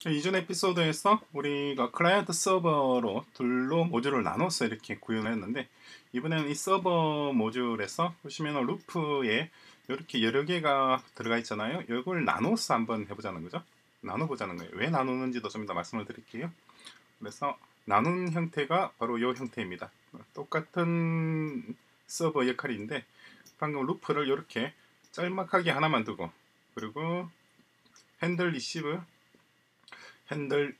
이전 에피소드에서 우리가 클라이언트 서버로 둘로 모듈을 나눠서 이렇게 구현을 했는데, 이번에는 이 서버 모듈에서 보시면 루프에 이렇게 여러 개가 들어가 있잖아요. 이걸 나눠서 한번 해보자는 거죠. 나눠보자는 거예요. 왜 나누는지도 좀 이따 말씀을 드릴게요. 그래서 나눈 형태가 바로 이 형태입니다. 똑같은 서버 역할인데, 방금 루프를 이렇게 짤막하게 하나만 두고, 그리고 핸들 리시브, 핸들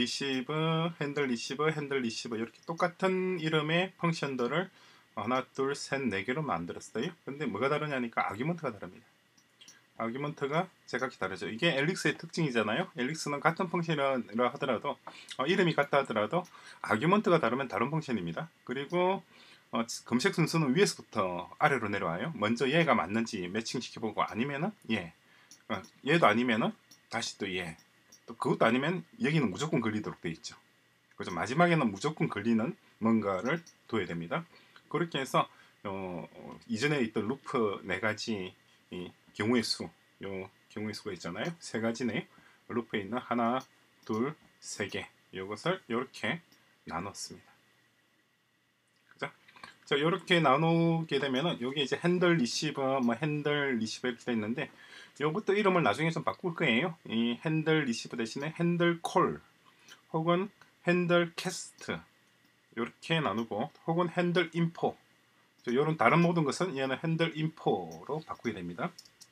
리시브 이렇게 똑같은 이름의 펑션들을 하나, 둘, 셋, 네 개로 만들었어요. 근데 뭐가 다르냐니까 아규먼트가 다릅니다. 아규먼트가 제각기 다르죠. 이게 엘릭스의 특징이잖아요. 엘릭스는 같은 펑션이라 하더라도 이름이 같다 하더라도 아규먼트가 다르면 다른 펑션입니다. 그리고 검색 순서는 위에서부터 아래로 내려와요. 먼저 얘가 맞는지 매칭 시켜보고 아니면은 얘도 아니면은 다시 또 얘. 또 그것도 아니면 여기는 무조건 걸리도록 되어 있죠. 그래서 마지막에는 무조건 걸리는 뭔가를 둬야 됩니다. 그렇게 해서 이전에 있던 루프 네 가지 경우의 수, 요 경우의 수가 있잖아요. 세 가지네. 루프에 있는 하나, 둘, 세 개. 이것을 이렇게 나눴습니다. 그죠? 자, 이렇게 나누게 되면은 여기 이제 핸들 리시버, 핸들 리시버 이렇게 돼 있는데, 요것도 이름을 나중에 좀 바꿀 거예요. 이 핸들 리시버 대신에 핸들 콜 혹은 핸들 캐스트 이렇게 나누고, 혹은 핸들 인포, 이런 다른 모든 것은 얘는 핸들 인포로 바꾸게 됩니다.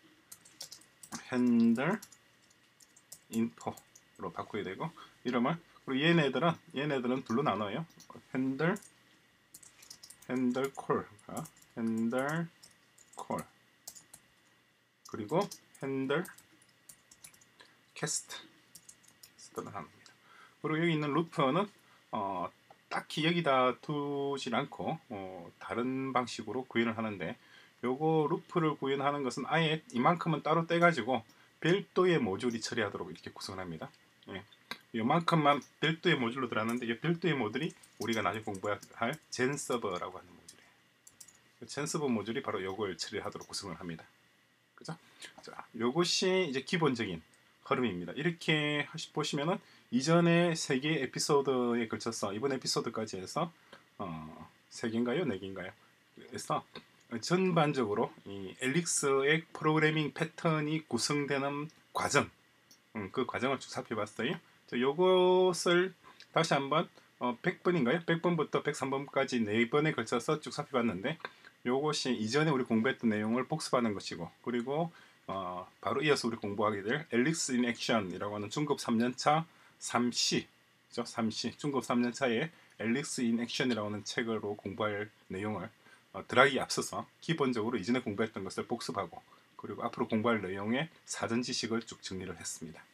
핸들 인포로 바꾸게 되고, 이름을. 그리고 얘네들은 둘로 나눠요. 핸들 콜, 핸들 콜, 그리고 핸들 캐스트를 나눕니다. 그리고 여기 있는 루프는 딱히 여기다 두질 않고 다른 방식으로 구현을 하는데, 요거 루프를 구현하는 것은 아예 이만큼은 따로 떼가지고 별도의 모듈이 처리하도록 이렇게 구성합니다. 예. 요만큼만 별도의 모듈로 들어갔는데, 이 별도의 모듈이 우리가 나중에 공부할 젠 서버라고 하는 모듈이에요. 젠 서버 모듈이 바로 요걸 처리하도록 구성을 합니다. 그죠? 자, 요것이 이제 기본적인 흐름입니다. 이렇게 보시면은 이전에 3개 에피소드에 걸쳐서 이번 에피소드까지 해서 3개인가요? 4개인가요? 그래서 전반적으로 이 엘릭스의 프로그래밍 패턴이 구성되는 과정, 그 과정을 쭉 살펴봤어요. 요것을 다시 한번 100번인가요? 100번부터 103번까지 4번에 걸쳐서 쭉 살펴봤는데, 요것이 이전에 우리 공부했던 내용을 복습하는 것이고, 그리고 바로 이어서 우리 공부하게 될 엘릭스 인 액션이라고 하는 중급 3년차 3C, 그죠? 3C 중급 3년차의 엘릭스 인 액션이라고 하는 책으로 공부할 내용을 들어가기 앞서서 기본적으로 이전에 공부했던 것을 복습하고, 그리고 앞으로 공부할 내용의 사전 지식을 쭉 정리를 했습니다.